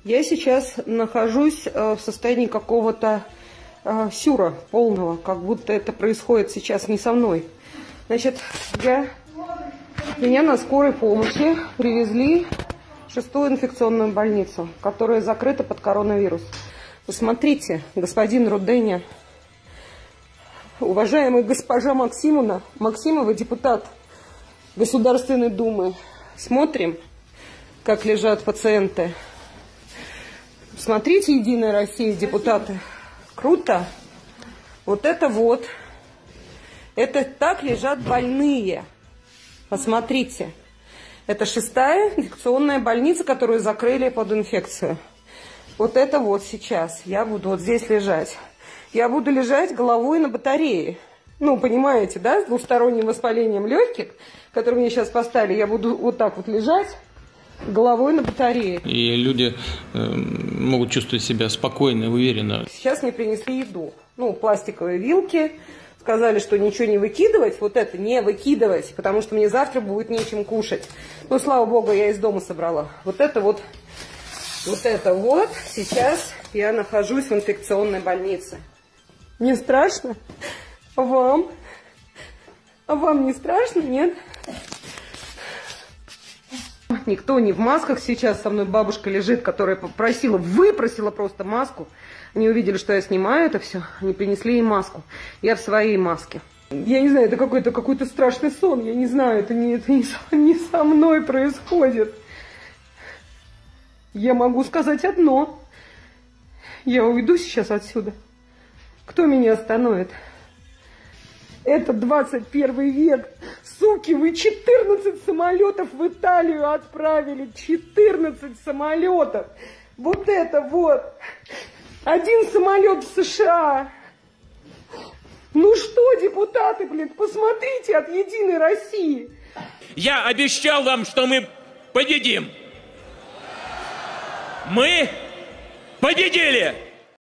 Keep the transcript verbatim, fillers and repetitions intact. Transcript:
Я сейчас нахожусь в состоянии какого-то э, сюра полного, как будто это происходит сейчас не со мной. Значит, я, меня на скорой помощи привезли в шестую инфекционную больницу, которая закрыта под коронавирус. Посмотрите, господин Руденя, уважаемая госпожа Максимовна, Максимова, депутат Государственной Думы, смотрим, как лежат пациенты. Смотрите, Единая Россия, депутаты. Круто. Вот это вот. Это так лежат больные. Посмотрите. Это шестая инфекционная больница, которую закрыли под инфекцию. Вот это вот сейчас. Я буду вот здесь лежать. Я буду лежать головой на батарее. Ну, понимаете, да? С двусторонним воспалением легких, которые мне сейчас поставили. Я буду вот так вот лежать головой на батарее. И люди э, могут чувствовать себя спокойно и уверенно. Сейчас мне принесли еду. Ну, пластиковые вилки. Сказали, что ничего не выкидывать. Вот это не выкидывать, потому что мне завтра будет нечем кушать. Ну, слава богу, я из дома собрала. Вот это вот, вот это вот. Сейчас я нахожусь в инфекционной больнице. Мне страшно? А вам? А вам не страшно? Нет? Никто не в масках сейчас. Со мной бабушка лежит, которая попросила, выпросила просто маску. Они увидели, что я снимаю это все. Они принесли ей маску. Я в своей маске. Я не знаю, это какой-то какой-то страшный сон. Я не знаю, это не, это не, со, не со мной происходит. Я могу сказать одно. Я уйду сейчас отсюда. Кто меня остановит? Это двадцать первый век. Суки, вы четырнадцать самолетов в Италию отправили. четырнадцать самолетов. Вот это вот. Один самолет в США. Ну что, депутаты, блин, посмотрите, от Единой России. Я обещал вам, что мы победим. Мы победили.